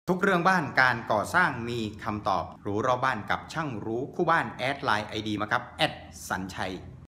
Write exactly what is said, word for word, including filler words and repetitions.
ทุกเรื่องบ้านการก่อสร้างมีคำตอบรู้รอบบ้านกับช่างรู้คู่บ้านแอดไลน์ไอดีมาครับแอดสัญชัย